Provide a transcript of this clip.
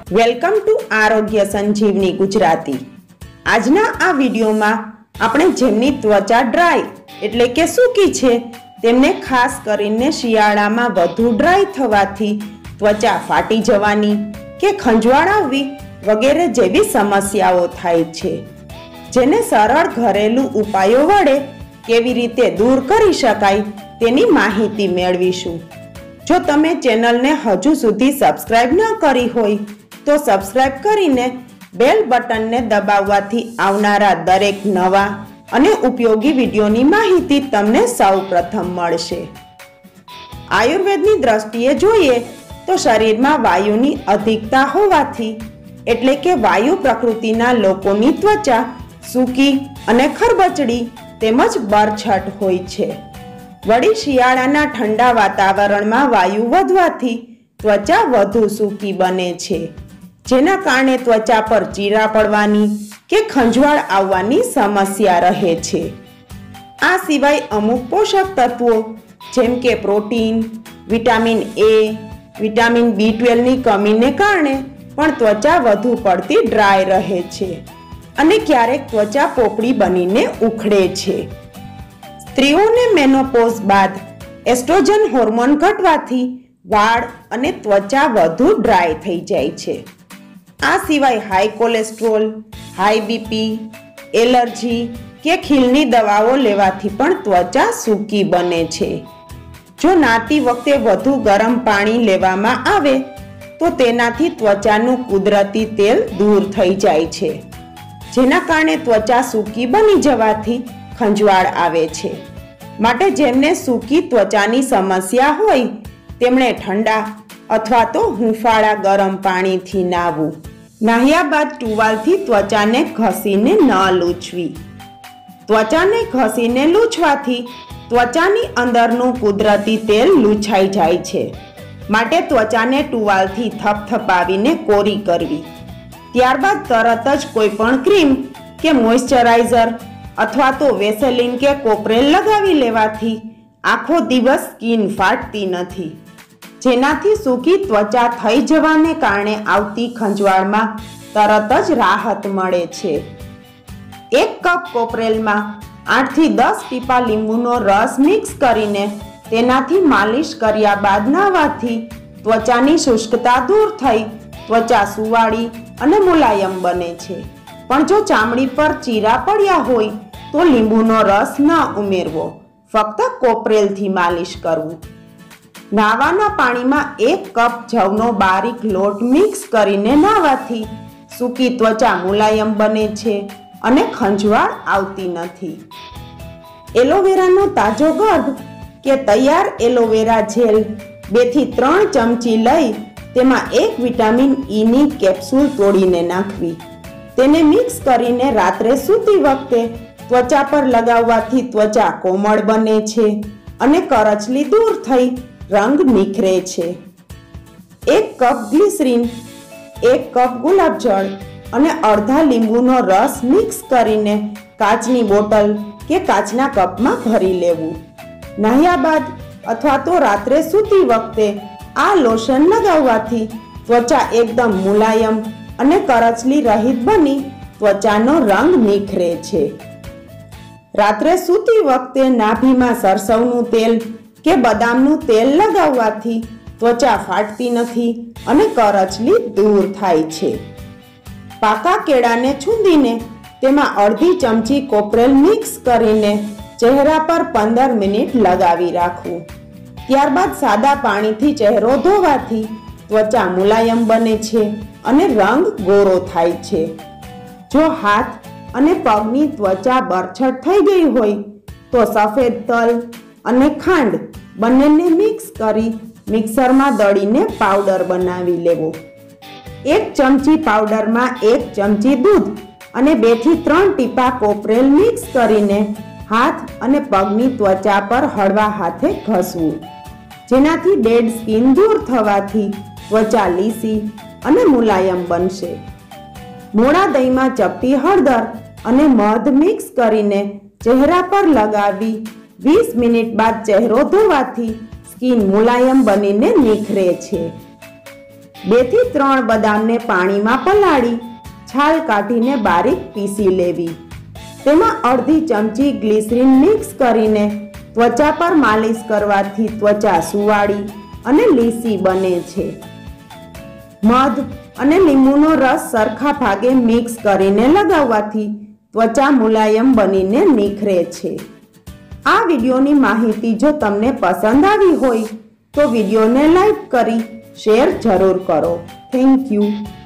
Welcome to આરોગ્ય સંજીવની ગુજરાતી। આજના આ વિડીયોમાં આપણે જેમની ત્વચા ડ્રાય એટલે કે સૂકી છે તેમને ખાસ કરીને શિયાળામાં વધુ ડ્રાય થવાથી ત્વચા ફાટી જવાની કે ખંજવાળ આવવી વગેરે જેવી સમસ્યાઓ થાય છે, જેને સરળ ઘરેલું ઉપાયો વડે કેવી રીતે દૂર કરી શકાય તેની માહિતી મેળવીશું। જો તમે ચેનલને હજુ સુધી સબસ્ક્રાઇબ ન કરી હોય તો સબસ્ક્રાઇબ કરીને બેલ બટનને દબાવવાથી આવનારા દરેક નવા અને ઉપયોગી વિડીયોની માહિતી તમને સૌપ્રથમ મળશે। આયુર્વેદની દ્રષ્ટિએ જોઈએ તો શરીરમાં વાયુની અધિકતા હોવાથી એટલે કે વાયુ પ્રકૃતિના લોકોની ત્વચા સૂકી અને ખરબચડી તેમજ બરછટ હોય છે। વળી શિયાળાના ઠંડા વાતાવરણમાં વાયુ વધવાથી ત્વચા વધુ સૂકી બને છે, જેના કારણે ત્વચા પર ચીરા પડવાની કે ખંજવાળ આવવાની સમસ્યા રહે છે। આ સિવાય અમુક પોષક તત્વો જેમ કે protein, vitamin A, vitamin B12 ની કમીને કારણે પણ ત્વચા વધુ પડતી ડ્રાય રહે છે અને ક્યારેક ત્વચા પોપડી બનીને ઉખડે છે। સ્ત્રીઓને મેનોપોઝ બાદ એસ્ટ્રોજન હોર્મોન ઘટવાથી વાળ અને ત્વચા વધુ ડ્રાય થઈ જાય છે। આ સિવાય high cholesterol, high BP, allergy કે ખીલની દવાઓ લેવાથી પણ ત્વચા સૂકી બને છે। જો નાતી વખતે વધુ ગરમ પાણી લેવામાં આવે તો તેનાથી ત્વચાનું કુદરતી તેલ દૂર થઈ જાય છે, જેના કારણે ત્વચા સૂકી બની જવાથી ખંજવાળ આવે છે। માટે જેમને સૂકી ત્વચાની સમસ્યા હોય તેમણે ઠંડા અથવા તો હૂંફાળા ગરમ પાણીથી નાહવું। નાહ્યા બાદ ટુવાલથી ત્વચાને ઘસીને ન લૂછવી। ત્વચાને ઘસીને લૂછવાથી ત્વચાની અંદરનું કુદરતી તેલ લૂછાઈ જાય છે, માટે ત્વચાને ટુવાલથી થપથપાવીને કોરી કરવી। ત્યારબાદ તરત જ કોઈ પણ ક્રીમ કે મોઇશ્ચરાઇઝર અથવા તો વેસેલિન કે કોપરેલ લગાવી લેવાથી આખો દિવસ સ્કિન ફાટતી નથી, જેનાથી સૂકી ત્વચા થઈ જવાને કારણે આવતી ખંજવાળમાં તરત જ રાહત મળે છે। 1 કપ કોપરેલમાં 8 થી 10 ટીપા લીંબુનો રસ મિક્સ કરીને તેનાથી માલિશ કર્યા બાદ નાહવાથી ત્વચાની શુષ્કતા દૂર થઈ ત્વચા સુવાળી અને મુલાયમ બને છે। પણ જો ચામડી પર ચીરા પડ્યા હોય તો લીંબુનો રસ ન ઉમેરવો, ફક્ત કોપરેલથી માલિશ કરવું। નાવાના પાણીમાં 1 કપ જવનો બારીક લોટ મિક્સ કરીને નાહવાથી સૂકી ત્વચા મુલાયમ બને છે અને ખંજવાળ આવતી નથી। એલોવેરાનો તાજો ગર્ભ કે તૈયાર એલોવેરા જેલ 2 થી 3 ચમચી લઈ તેમાં 1 વિટામિન E ની કેપ્સ્યુલ તોડીને નાખવી। તેને મિક્સ કરીને રાત્રે સૂતી વખતે ત્વચા પર લગાવવાથી ત્વચા કોમળ બને છે અને કરચલી દૂર થઈ રંગ નિખરે છે। 1 કપ ગ્લિસરીન, 1 કપ ગુલાબજળ અને અડધા લીંબુનો રસ મિક્સ કરીને કાચની બોટલ કે કાચના કપમાં ભરી લેવું। નાહ્યા બાદ અથવા તો રાત્રે સૂતી વખતે આ લોશન લગાવવાથી ત્વચા એકદમ મુલાયમ અને કરચલી રહિત બની ત્વચાનો રંગ નિખરે છે। રાત્રે સૂતી વખતે નાભીમાં સરસવનું તેલ કે બદામનું તેલ લગાવવાથી ત્વચા ફાટતી નથી અને કરચલી દૂર થાય છે। પાકા કેળાને છૂંદીને તેમાં અડધી ચમચી કોપરેલ મિક્સ કરીને ચહેરા પર 15 મિનિટ લગાવી રાખવું। ત્યારબાદ સાદા પાણીથી ચહેરો ધોવાથી ત્વચા મુલાયમ બને છે અને રંગ ગોરો થાય છે। જો હાથ અને પગની ત્વચા બરછટ થઈ ગઈ હોય તો સફેદ તલ અને ખાંડ બંનેને મિક્સ કરી મિક્સરમાં દળીને પાવડર બનાવી લેવો। 1 ચમચી પાવડરમાં 1 ચમચી દૂધ અને 2 થી 3 ટીપા કોપરેલ મિક્સ કરીને હાથ અને પગની ત્વચા પર હળવા હાથે ઘસવું, જેનાથી ડેડ સ્કિન દૂર થવાથી ત્વચા લીસી અને મુલાયમ બનશે। મોળા દહીંમાં ચપટી હળદર અને મધ મિક્સ કરીને ચહેરા પર લગાવી 20 મિનિટ બાદ ચહેરો ધોવાથી સ્કિન મુલાયમ બનીને નિખરે છે। 2 થી 3 બદામને પાણીમાં પલાળી છાલ કાઢીને બારીક પીસી લેવી। તેમાં અડધી ચમચી ગ્લિસરીન મિક્સ કરીને ત્વચા પર માલિશ કરવાથી ત્વચા સુવાળી અને લીસી બને છે। મધ અને લીંબુનો રસ સરખા ભાગે મિક્સ કરીને લગાવવાથી ત્વચા મુલાયમ બનીને નિખરે છે। આ વિડીયોની માહિતી જો તમને પસંદ આવી હોય તો વિડીયોને લાઈક કરી શેર જરૂર કરો। Thank you.